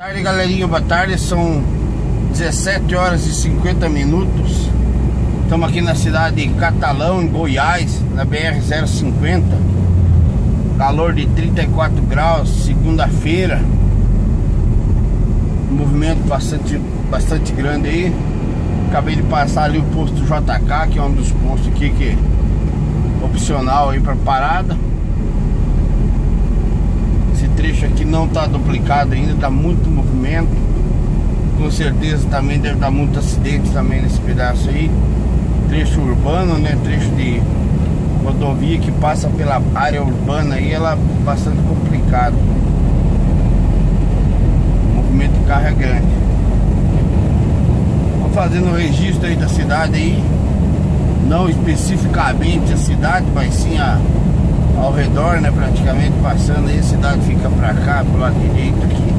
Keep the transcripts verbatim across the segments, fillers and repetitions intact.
Boa tarde, galerinha, boa tarde, são dezessete horas e cinquenta minutos. Estamos aqui na cidade de Catalão, em Goiás, na B R zero cinquenta. Calor de trinta e quatro graus, segunda-feira. Movimento bastante, bastante grande aí. Acabei de passar ali o posto J K, que é um dos postos aqui que é opcional aí para parada. Esse trecho aqui não está duplicado ainda, está muito movimento. Com certeza também deve dar muito acidente também nesse pedaço aí. Trecho urbano, né? Trecho de rodovia que passa pela área urbana aí, ela é bastante complicado. O movimento de carro é grande. Vou fazendo o registro aí da cidade aí. Não especificamente a cidade, mas sim a ao redor, né, praticamente passando aí, a cidade fica pra cá, pro lado direito aqui.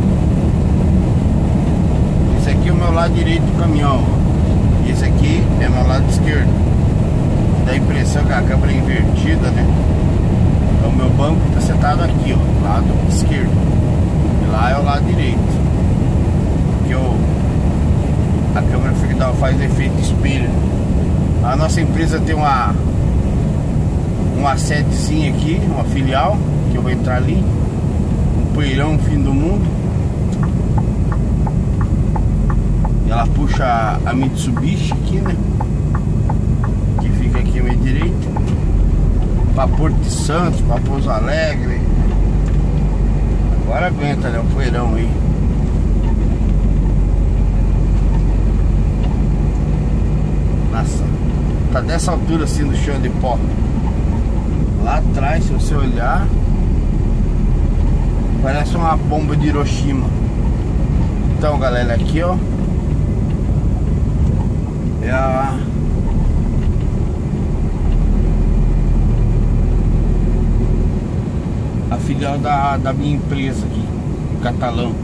Esse aqui é o meu lado direito do caminhão, esse aqui é meu lado esquerdo. Dá a impressão que a câmera é invertida, né? Então o meu banco tá sentado aqui, ó, lado esquerdo, e lá é o lado direito, porque o, a câmera fica, faz efeito espelho. A nossa empresa tem uma uma sedezinha aqui, uma filial, que eu vou entrar ali, um poeirão fim do mundo. E ela puxa a Mitsubishi aqui, né, que fica aqui à minha direita, para Porto de Santos, para Pouso Alegre. Agora aguenta, né, o poeirão aí. Nossa, tá dessa altura assim do chão de pó. Lá atrás, se você olhar, parece uma bomba de Hiroshima. Então, galera, aqui, ó, é a a filial da, da minha empresa aqui, em Catalão.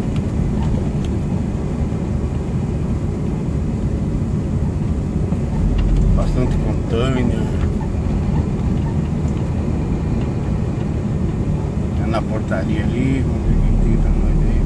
Bastante container. Na portaria ali, vamos ver o que tem pra nós aí.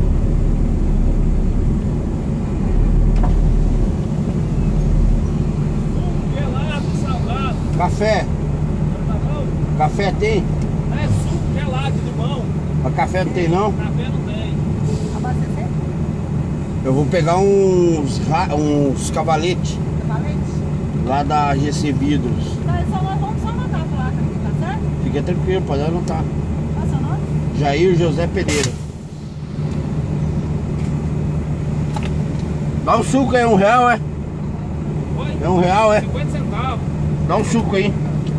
Gelado, salgado. Café. Tá bom? Café tem? É suco gelado de limão. Mas café não tem não? Café não tem. Abastecer? Eu vou pegar uns, ra- uns cavaletes Cavalete? lá da G C Vidros. Tá, só nós vamos só anotar a placa aqui, tá certo? Fica tranquilo, pode anotar. Qual é o seu nome? Jair José Pereira. Dá um suco aí, um real, é? Oi? É um real, é? cinquenta centavos. Dá um suco aí.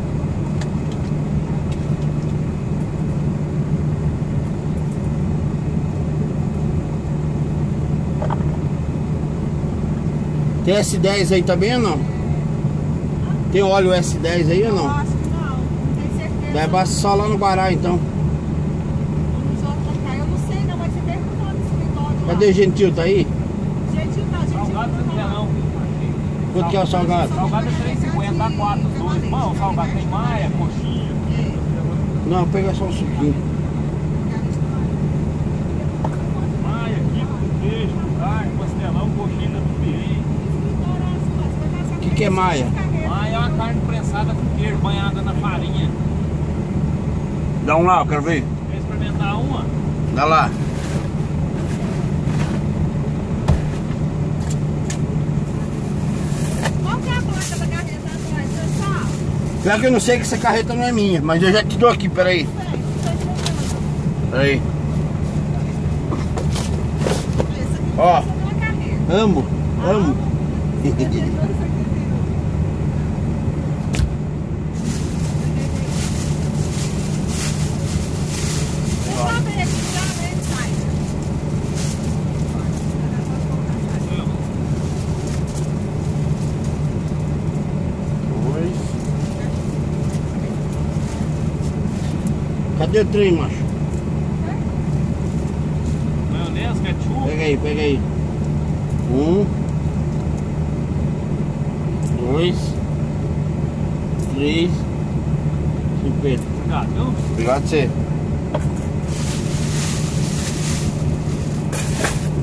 Tem S dez aí também ou não? Tem óleo S dez aí ou Eu não? acho que não, não tenho certeza. Daí basta só lá no Guará então. Nos outros locais, eu não sei não, mas você perguntou no escritório lá. Cadê Gentil? Tá aí? Gentil tá, Gentil Salgado não não tá tem lá. não. Quanto que é o salgado? Salgado é três e cinquenta, dá quatro os dois. Irmão, salgado tem maia, coxinha. Não, pega só um suquinho. Maia, quibe, queijo, carne, pastelão, coxinha do piri. O que, que é maia? Maia é uma carne prensada com queijo, banhada na farinha. Dá um lá, eu quero ver. Quer experimentar uma? Dá lá. Qual que é a placa da carreta atrás, pessoal? Pior que eu não sei que essa carreta não é minha, mas eu já te dou aqui, peraí. Peraí. Ó, amo, amo. Dois. Cadê o trem, macho? Maionese, ketchup. Pega aí, pega aí. Um. Dois. Três. cinquenta. Obrigado, viu? Obrigado a você.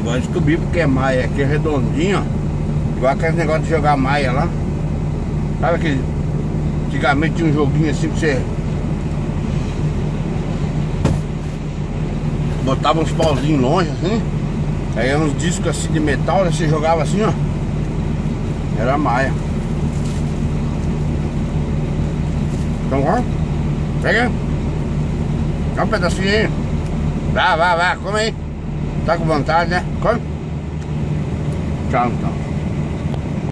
Agora descobri porque é maia, aqui é redondinho, ó. Igual aquele negócio de jogar maia lá. Sabe aquele... Antigamente tinha um joguinho assim que você botava uns pauzinhos longe assim. Aí uns discos assim de metal, aí você jogava assim, ó. Era maia. Então, ó. Pega. Dá um pedacinho aí. Vai, vai, vai, come aí. Tá com vontade, né? Come. Tchau, então.